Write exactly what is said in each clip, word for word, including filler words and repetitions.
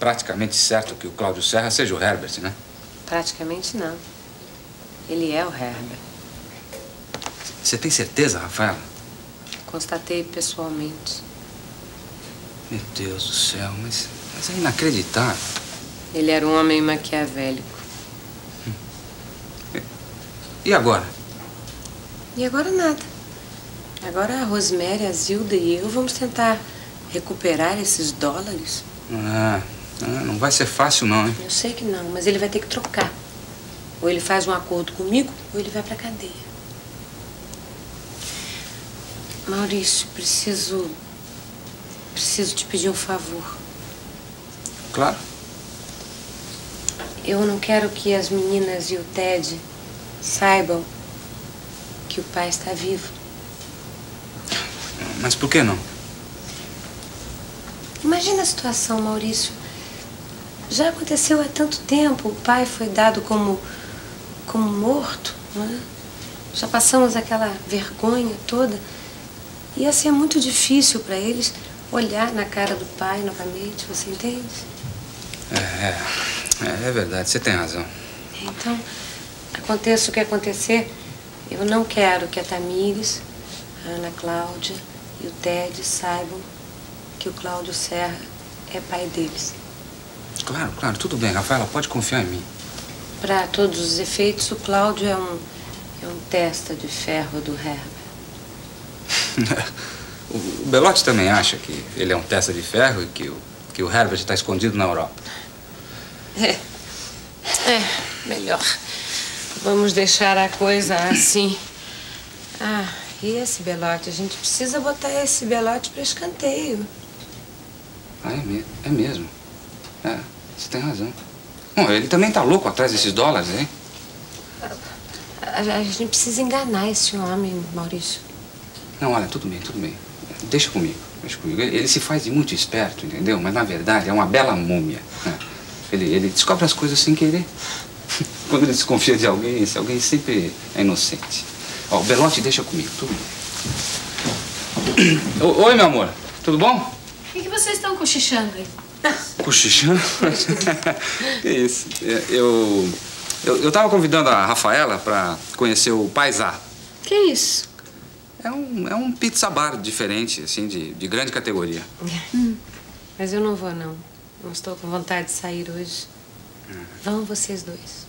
praticamente certo que o Cláudio Serra seja o Herbert, né? Praticamente não. Ele é o Herbert. Você tem certeza, Rafaela? Constatei pessoalmente. Meu Deus do céu, mas, mas é inacreditável. Ele era um homem maquiavélico. E agora? E agora nada. Agora a Rosemary, a Zilda e eu vamos tentar recuperar esses dólares. Ah, não vai ser fácil não, hein? Eu sei que não, mas ele vai ter que trocar. Ou ele faz um acordo comigo, ou ele vai pra cadeia. Maurício, preciso... Preciso te pedir um favor. Claro. Eu não quero que as meninas e o Ted saibam que o pai está vivo. Mas por que não? Imagina a situação, Maurício. Já aconteceu há tanto tempo. O pai foi dado como, como morto, não é? Já passamos aquela vergonha toda. Ia ser muito difícil para eles olhar na cara do pai novamente, você entende? É, é, é verdade, você tem razão. Então, aconteça o que acontecer, eu não quero que a Tamires, a Ana Cláudia e o Ted saibam que o Cláudio Serra é pai deles. Claro, claro, tudo bem, Rafaela, pode confiar em mim. Para todos os efeitos, o Cláudio é um, é um testa de ferro do Herbert. O Belotti também acha que ele é um testa de ferro e que o, que o Herbert está escondido na Europa. É, é, melhor. Vamos deixar a coisa assim. Ah, e esse Belotti? A gente precisa botar esse Belotti para escanteio. Ah, é, me é mesmo. É, você tem razão. Bom, ele também tá louco atrás desses dólares, hein? A, a gente precisa enganar esse homem, Maurício. Não, olha, tudo bem, tudo bem. Deixa comigo, deixa comigo. Ele, ele se faz de muito esperto, entendeu? Mas, na verdade, é uma bela múmia. Né? Ele, ele descobre as coisas sem querer. Quando ele desconfia de alguém, esse alguém sempre é inocente. Ó, o Belotti deixa comigo, tudo bem. Oi, meu amor, tudo bom? O que, que vocês estão cochichando aí? Cochichando? Que isso? Eu, eu, eu tava convidando a Rafaela pra conhecer o Paisá. Que isso? É um, é um pizza bar diferente, assim, de, de grande categoria. Hum. Mas eu não vou, não. Não estou com vontade de sair hoje. Hum. Vão vocês dois.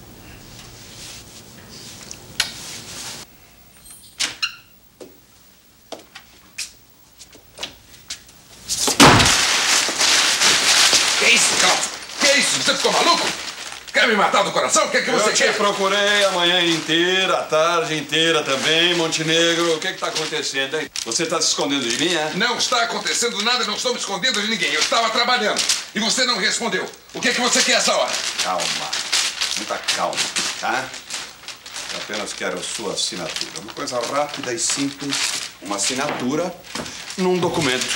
Que isso, Cláudio? Que isso? Você ficou maluco? Quer me matar do coração? O que é que você eu quer? Eu te procurei a manhã inteira, a tarde inteira também, Montenegro. O que está acontecendo, hein? Você está se escondendo de mim, é? Não está acontecendo nada, não estou me escondendo de ninguém. Eu estava trabalhando e você não respondeu. O que é que você quer essa hora? Calma. Muita calma, tá? Eu apenas quero a sua assinatura. Uma coisa rápida e simples. Uma assinatura num documento.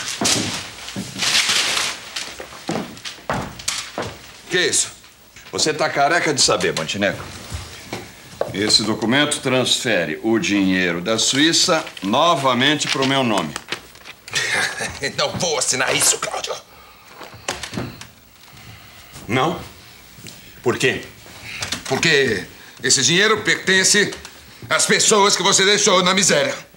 Que isso? Você tá careca de saber, Montenegro. Esse documento transfere o dinheiro da Suíça novamente pro meu nome. Não vou assinar isso, Cláudio. Não? Por quê? Porque esse dinheiro pertence às pessoas que você deixou na miséria.